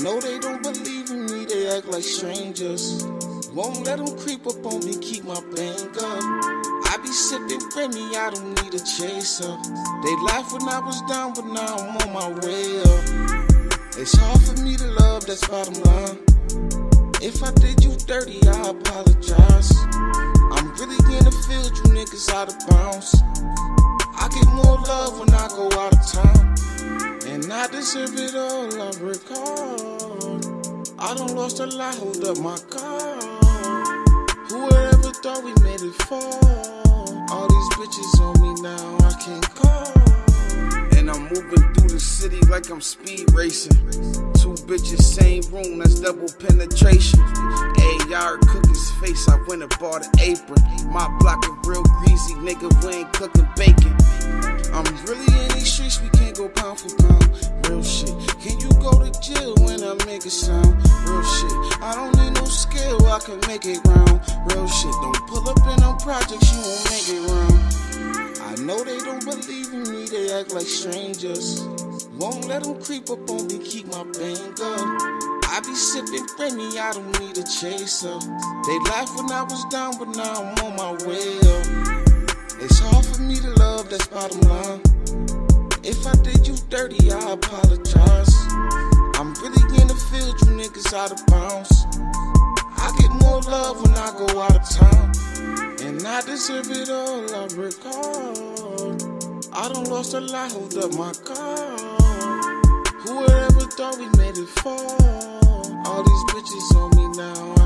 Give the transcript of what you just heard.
know they don't believe in me, they act like strangers. Won't let them creep up on me, keep my bank up. I be sipping Remy, I don't need a chaser. They laughed when I was down, but now I'm on my way up. It's hard for me to love, that's bottom line. If I did you dirty, I apologize. I'm really in the field, you niggas out of bounds. I get more love when I go out of town, and I deserve it all, I work hard. I done lost a lot, hold up my car. Who would ever thought we made it far? All these bitches on me now, I can't call. And I'm moving through the city like I'm speed racing. Two bitches, same room, that's double penetration. Ayy, y'all cook his face, I went and bought an apron. My block is real greasy, nigga, we ain't cooking bacon. I'm really in these streets, we can't go pound for pound. Real shit, can you go to jail when I make it sound? Real shit, I don't need no skill, I can make it round. Real shit, don't pull up in them projects, you won't make it round. I know they don't believe in me, they act like strangers. Won't let them creep up on me, keep my bank up. I be sipping Remy, I don't need a chaser. They laughed when I was down, but now I'm on my way up. It's hard for me to love, that's bottom line. If I did you dirty, I apologize. I'm really in the field, you niggas out of bounds. I get more love when I go out of town, and I deserve it all, I work hard. I done lost a lot, hold up my car. Who would ever thought we made it far? All these bitches on me now,